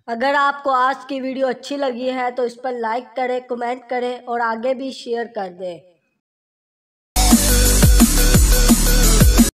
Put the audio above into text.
अगर आपको आज की वीडियो अच्छी लगी है तो इस पर लाइक करें, कमेंट करें और आगे भी शेयर कर दें।